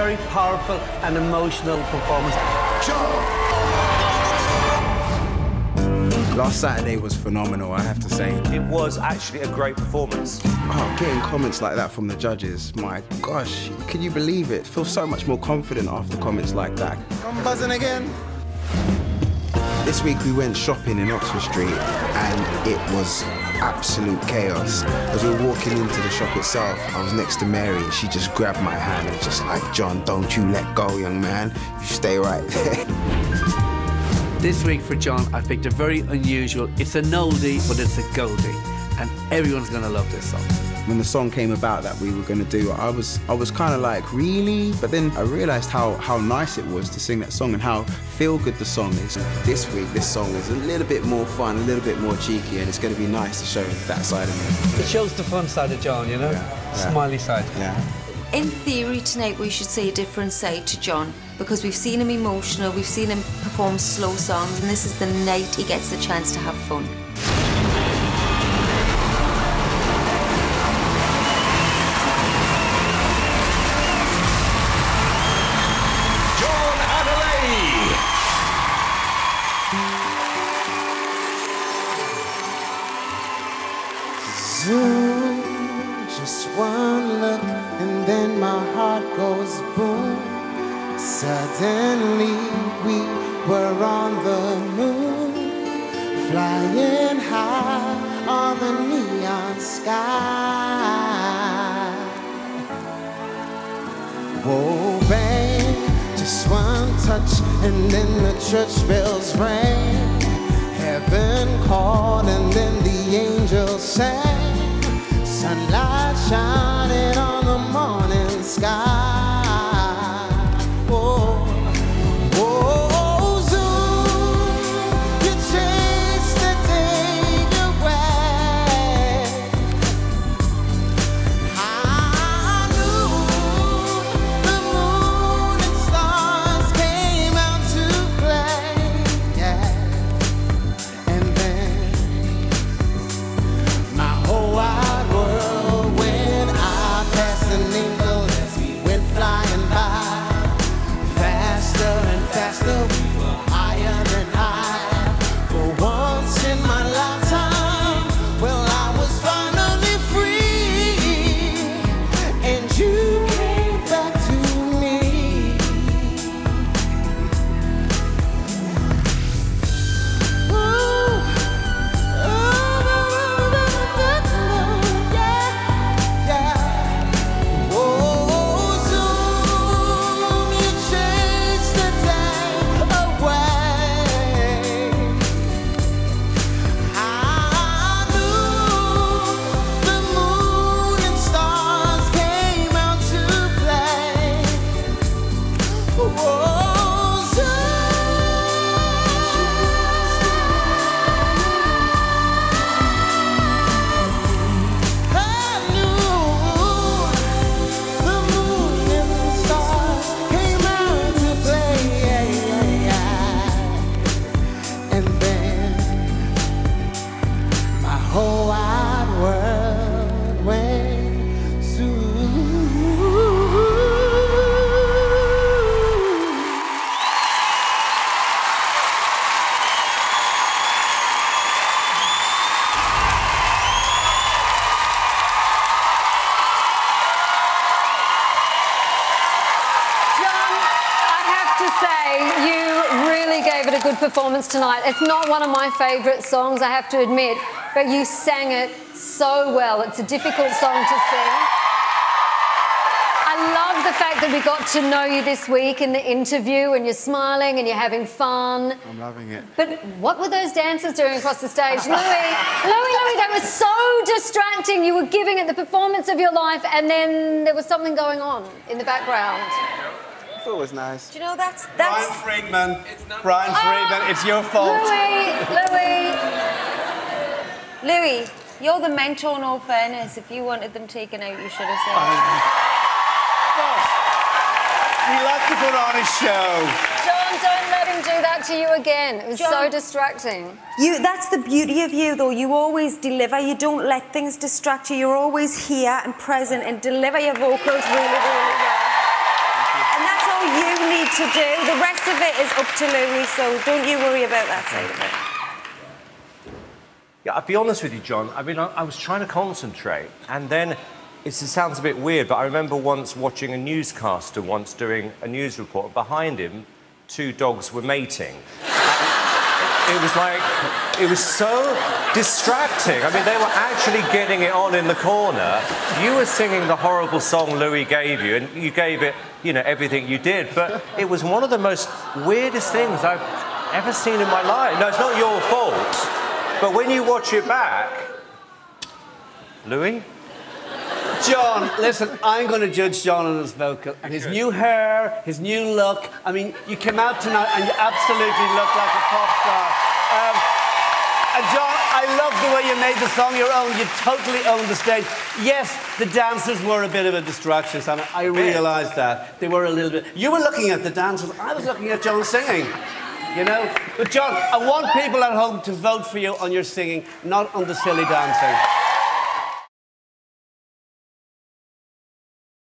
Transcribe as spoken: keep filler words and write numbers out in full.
very powerful and emotional performance. John! Last Saturday was phenomenal, I have to say. It was actually a great performance. Oh, getting comments like that from the judges, my gosh, can you believe it? I feel so much more confident after comments like that. I'm buzzing again. This week we went shopping in Oxford Street and it was absolute chaos. As we were walking into the shop itself, I was next to Mary and she just grabbed my hand and was just like, John, don't you let go, young man. You stay right there. This week for John, I picked a very unusual, it's an oldie, but it's a goldie. And everyone's gonna love this song. When the song came about that we were gonna do, I was I was kind of like, really? But then I realized how, how nice it was to sing that song and how feel-good the song is. This week, this song is a little bit more fun, a little bit more cheeky, and it's gonna be nice to show that side of me. It shows the fun side of John, you know? Yeah, yeah. Smiley side. Yeah. In theory, tonight we should see a different side to John, because we've seen him emotional, we've seen him perform slow songs, and this is the night he gets the chance to have fun. John Adeleye! Zoom, just one look, and then my heart goes boom. Suddenly we were on the moon, flying high on the neon sky. Whoa, babe, just one touch and then the church bells rang. Heaven called and then the angels sang. Sunlight shining on the morning sky. A good performance tonight. It's not one of my favourite songs, I have to admit, but you sang it so well. It's a difficult song to sing. I love the fact that we got to know you this week in the interview, and you're smiling and you're having fun. I'm loving it. But what were those dancers doing across the stage? Louis, Louis, Louis, that was so distracting. You were giving it the performance of your life, and then there was something going on in the background. It was nice. Do you know, that's... that's... Brian Friedman. Brian Friedman, oh, it's your fault. Louis, Louis. Louis, you're the mentor in all fairness. If you wanted them taken out, you should have said. Boss, we like to put on a show. John, don't let him do that to you again. It was John, so distracting. You, that's the beauty of you, though. You always deliver. You don't let things distract you. You're always here and present and deliver your vocals really, really well. And to do. The rest of it is up to Louis, so don't you worry about that side of it. Yeah, I'll be honest with you, John. I mean, I, I was trying to concentrate, and then it's, it sounds a bit weird, but I remember once watching a newscaster once doing a news report. Behind him, two dogs were mating. It was like, it was so distracting. I mean, they were actually getting it on in the corner. You were singing the horrible song Louis gave you, and you gave it, you know, everything you did. But it was one of the most weirdest things I've ever seen in my life. No, it's not your fault. But when you watch it back... Louis? John, listen, I'm going to judge John on his vocal and his new hair, his new look. I mean, you came out tonight and you absolutely look like a pop star. Um, and John, I love the way you made the song your own. You totally owned the stage. Yes, the dancers were a bit of a distraction, Sam. I realised that. They were a little bit... You were looking at the dancers. I was looking at John singing. You know? But John, I want people at home to vote for you on your singing, not on the silly dancing.